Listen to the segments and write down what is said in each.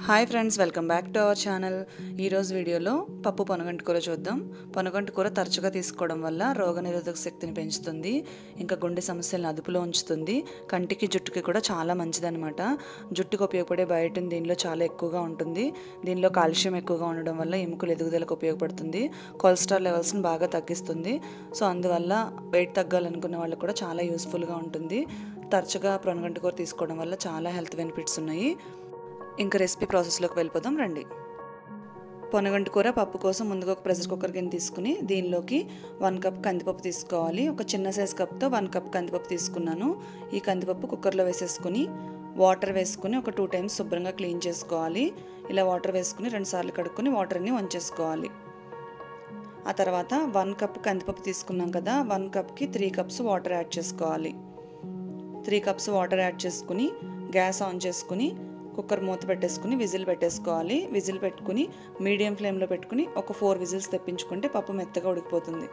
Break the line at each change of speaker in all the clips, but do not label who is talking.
Hi friends, welcome back to our channel. ఈరోజు వీడియోలో పప్పు పొనగంటి కూర చూద్దాం. పొనగంటి కూర తరచుగా తీసుకోవడం వల్ల రోగనిరోధక శక్తిని పెంచుతుంది, ఇంకా గుండె సమస్యలను అదుపులో ఉంచుతుంది, కంటికి జుట్టుకి కూడా చాలా మంచిదన్నమాట. జుట్టుకు ఉపయోగపడే బయోటిన్ దీనిలో చాలా ఎక్కువగా ఉంటుంది. దీనిలో కాల్షియం ఎక్కువగా ఉండడం వల్ల ఎముకల ఎదుగుదలకు ఉపయోగపడుతుంది, కొలెస్ట్రాల్ లెవెల్స్ని బాగా తగ్గిస్తుంది. సో అందువల్ల వెయిట్ తగ్గాలనుకున్న వాళ్ళకు కూడా చాలా యూస్ఫుల్గా ఉంటుంది. తరచుగా పొనగంటి కూర తీసుకోవడం వల్ల చాలా హెల్త్ బెనిఫిట్స్ ఉన్నాయి. ఇంకా రెసిపీ ప్రాసెస్లోకి వెళ్ళిపోదాం రండి. పొనగంటి కూర పప్పు కోసం ముందుగా ఒక ప్రెషర్ కుక్కర్ గిన్నె తీసుకుని దీనిలోకి 1 కప్ కందిపప్పు తీసుకోవాలి. ఒక చిన్న సైజ్ కప్తో 1 కప్ కందిపప్పు తీసుకున్నాను. ఈ కందిపప్పు కుక్కర్లో వేసేసుకుని వాటర్ వేసుకుని ఒక 2 టైమ్స్ శుభ్రంగా క్లీన్ చేసుకోవాలి. ఇలా వాటర్ వేసుకుని 2 సార్లు కడుక్కొని వాటర్ని వంచేసుకోవాలి. ఆ తర్వాత 1 కప్ కందిపప్పు తీసుకున్నాం కదా, 1 కప్కి 3 కప్స్ వాటర్ యాడ్ చేసుకోవాలి. 3 కప్స్ వాటర్ యాడ్ చేసుకుని గ్యాస్ ఆన్ చేసుకుని కుక్కర్ మూత పెట్టేసుకుని విజిల్ పెట్టేసుకోవాలి. విజిల్ పెట్టుకుని మీడియం ఫ్లేమ్లో పెట్టుకుని ఒక 4 విజిల్స్ తెప్పించుకుంటే పప్పు మెత్తగా ఉడికిపోతుంది.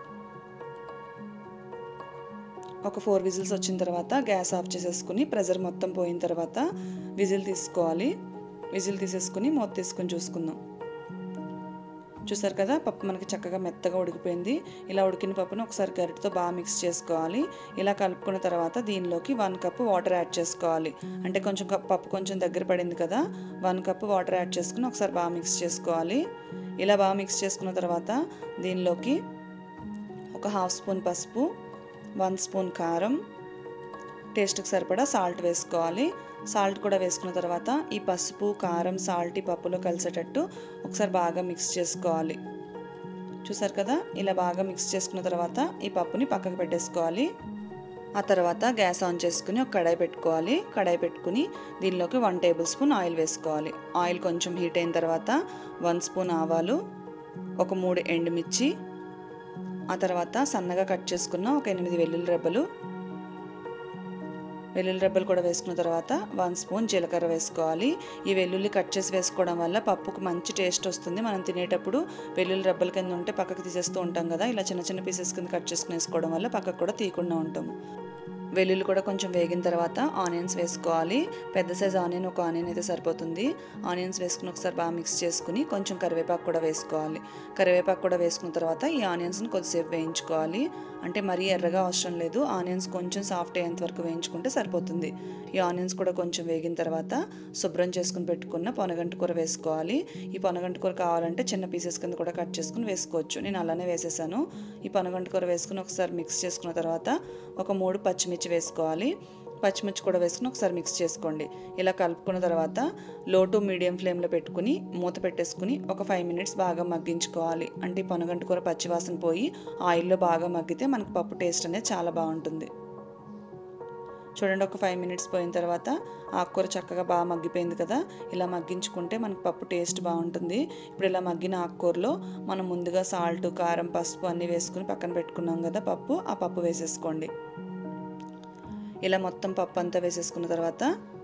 ఒక 4 విజిల్స్ వచ్చిన తర్వాత గ్యాస్ ఆఫ్ చేసేసుకుని ప్రెషర్ మొత్తం పోయిన తర్వాత విజిల్ తీసుకోవాలి. విజిల్ తీసేసుకుని మూత తీసుకుని చూసుకుందాం. చూసారు కదా, పప్పు మనకి చక్కగా మెత్తగా ఉడికిపోయింది. ఇలా ఉడికిన పప్పును ఒకసారి గరిటెతో బాగా మిక్స్ చేసుకోవాలి. ఇలా కలుపుకున్న తర్వాత దీనిలోకి 1 కప్ వాటర్ యాడ్ చేసుకోవాలి. అంటే కొంచెం పప్పు కొంచెం దగ్గర పడింది కదా, 1 కప్ వాటర్ యాడ్ చేసుకుని ఒకసారి బాగా మిక్స్ చేసుకోవాలి. ఇలా బాగా మిక్స్ చేసుకున్న తర్వాత దీనిలోకి ఒక 1/2 స్పూన్ పసుపు, 1 స్పూన్ కారం, టేస్ట్కి సరిపడా సాల్ట్ వేసుకోవాలి. సాల్ట్ కూడా వేసుకున్న తర్వాత ఈ పసుపు, కారం, సాల్ట్ ఈ పప్పులో కలిసేటట్టు ఒకసారి బాగా మిక్స్ చేసుకోవాలి. చూసారు కదా, ఇలా బాగా మిక్స్ చేసుకున్న తర్వాత ఈ పప్పుని పక్కకు పెట్టేసుకోవాలి. ఆ తర్వాత గ్యాస్ ఆన్ చేసుకుని ఒక కడాయి పెట్టుకోవాలి. కడాయి పెట్టుకుని దీనిలోకి 1 టేబుల్ స్పూన్ ఆయిల్ వేసుకోవాలి. ఆయిల్ కొంచెం హీట్ అయిన తర్వాత 1 స్పూన్ ఆవాలు, ఒక 3 ఎండుమిర్చి, ఆ తర్వాత సన్నగా కట్ చేసుకున్న ఒక 8 వెల్లుల్లి రెబ్బలు కూడా వేసుకున్న తర్వాత 1 స్పూన్ జీలకర్ర వేసుకోవాలి. ఈ వెల్లుల్లి కట్ చేసి వేసుకోవడం వల్ల పప్పుకు మంచి టేస్ట్ వస్తుంది. మనం తినేటప్పుడు వెల్లుల్లి రెబ్బల కింద ఉంటే పక్కకు తీసేస్తూ ఉంటాం కదా, ఇలా చిన్న చిన్న పీసెస్ కింద కట్ చేసుకుని వేసుకోవడం వల్ల పక్కకు కూడా తీయకుండా ఉంటాము. వెల్లుల్లి కూడా కొంచెం వేగిన తర్వాత ఆనియన్స్ వేసుకోవాలి. పెద్ద సైజ్ ఆనియన్, ఒక ఆనియన్ అయితే సరిపోతుంది. ఆనియన్స్ వేసుకుని ఒకసారి బాగా మిక్స్ చేసుకుని కొంచెం కరివేపాకు కూడా వేసుకోవాలి. కరివేపాకు కూడా వేసుకున్న తర్వాత ఈ ఆనియన్స్ని కొద్దిసేపు వేయించుకోవాలి. అంటే మరీ ఎర్రగా అవసరం లేదు, ఆనియన్స్ కొంచెం సాఫ్ట్ అయ్యేంత వరకు వేయించుకుంటే సరిపోతుంది. ఈ ఆనియన్స్ కూడా కొంచెం వేగిన తర్వాత శుభ్రం చేసుకుని పెట్టుకున్న పొనగంటి కూర వేసుకోవాలి. ఈ పొనగంటి కూర కావాలంటే చిన్న పీసెస్ కింద కూడా కట్ చేసుకుని వేసుకోవచ్చు. నేను అలానే వేసేసాను. ఈ పొనగంటి కూర వేసుకుని ఒకసారి మిక్స్ చేసుకున్న తర్వాత ఒక 3 పచ్చిమిర్చి వేసుకోవాలి. పచ్చిమిర్చి కూడా వేసుకుని ఒకసారి మిక్స్ చేసుకోండి. ఇలా కలుపుకున్న తర్వాత లో టు మీడియం ఫ్లేమ్లో పెట్టుకుని మూత పెట్టేసుకుని ఒక 5 మినిట్స్ బాగా మగ్గించుకోవాలి. అంటే ఈ పొనగంటి కూర పచ్చివాసన పోయి ఆయిల్లో బాగా మగ్గితే మనకు పప్పు టేస్ట్ అనేది చాలా బాగుంటుంది. చూడండి, ఒక 5 మినిట్స్ పోయిన తర్వాత ఆకుకూర చక్కగా బాగా మగ్గిపోయింది కదా. ఇలా మగ్గించుకుంటే మనకు పప్పు టేస్ట్ బాగుంటుంది. ఇప్పుడు ఇలా మగ్గిన ఆకుకూరలో మనం ముందుగా సాల్ట్, కారం, పసుపు అన్నీ వేసుకుని పక్కన పెట్టుకున్నాం కదా పప్పు, ఆ పప్పు వేసేసుకోండి. ఇలా మొత్తం పప్పు అంతా వేసేసుకున్న తర్వాత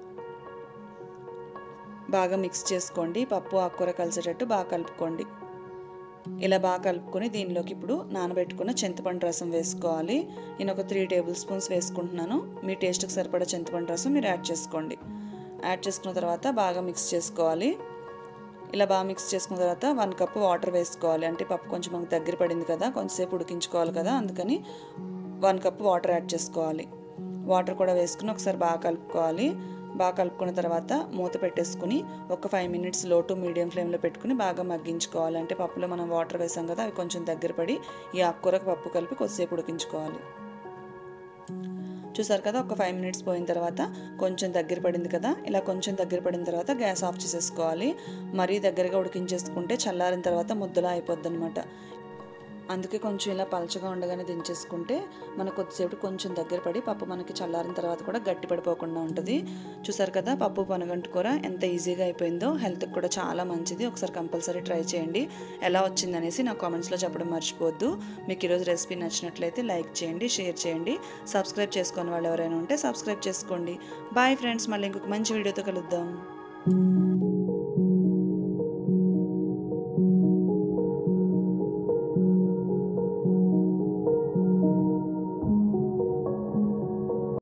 బాగా మిక్స్ చేసుకోండి. పప్పు ఆకుకూర కలిసేటట్టు బాగా కలుపుకోండి. ఇలా బాగా కలుపుకొని దీనిలోకి ఇప్పుడు నానబెట్టుకున్న చింతపండు రసం వేసుకోవాలి. నేను ఒక 3 టేబుల్ స్పూన్స్ వేసుకుంటున్నాను. మీ టేస్ట్కి సరిపడా చింతపండు రసం మీరు యాడ్ చేసుకోండి. యాడ్ చేసుకున్న తర్వాత బాగా మిక్స్ చేసుకోవాలి. ఇలా బాగా మిక్స్ చేసుకున్న తర్వాత 1 కప్ వాటర్ వేసుకోవాలి. అంటే పప్పు కొంచెం మనకు దగ్గర పడింది కదా, కొంచెంసేపు ఉడికించుకోవాలి కదా, అందుకని 1 కప్ వాటర్ యాడ్ చేసుకోవాలి. వాటర్ కూడా వేసుకుని ఒకసారి బాగా కలుపుకోవాలి. బాగా కలుపుకున్న తర్వాత మూత పెట్టేసుకుని ఒక 5 మినిట్స్ లో టు మీడియం ఫ్లేమ్లో పెట్టుకుని బాగా మగ్గించుకోవాలి. అంటే పప్పులో మనం వాటర్ వేసాం కదా, అవి కొంచెం దగ్గర పడి ఈ ఆకుకూరకు పప్పు కలిపి కొద్దిసేపు ఉడికించుకోవాలి. చూసారు కదా, ఒక 5 మినిట్స్ పోయిన తర్వాత కొంచెం దగ్గర పడింది కదా. ఇలా కొంచెం దగ్గర పడిన తర్వాత గ్యాస్ ఆఫ్ చేసేసుకోవాలి. మరీ దగ్గరగా ఉడికించేసుకుంటే చల్లారిన తర్వాత ముద్దలా అయిపోద్ది అనమాట. అందుకే కొంచెం ఇలా పలచగా ఉండగానే దించేసుకుంటే మనకు కొద్దిసేపు కొంచెం దగ్గర పడి పప్పు మనకి చల్లారిన తర్వాత కూడా గట్టి పడిపోకుండా ఉంటుంది. చూసారు కదా, పప్పు పొనగంటి కూర ఎంత ఈజీగా అయిపోయిందో. హెల్త్కి కూడా చాలా మంచిది. ఒకసారి కంపల్సరీ ట్రై చేయండి. ఎలా వచ్చిందనేసి నా కామెంట్స్లో చెప్పడం మర్చిపోవద్దు. మీకు ఈరోజు రెసిపీ నచ్చినట్లయితే లైక్ చేయండి, షేర్ చేయండి. సబ్స్క్రైబ్ చేసుకుని వాళ్ళు ఎవరైనా ఉంటే సబ్స్క్రైబ్ చేసుకోండి. బాయ్ ఫ్రెండ్స్, మళ్ళీ ఇంకొక మంచి వీడియోతో కలుద్దాం.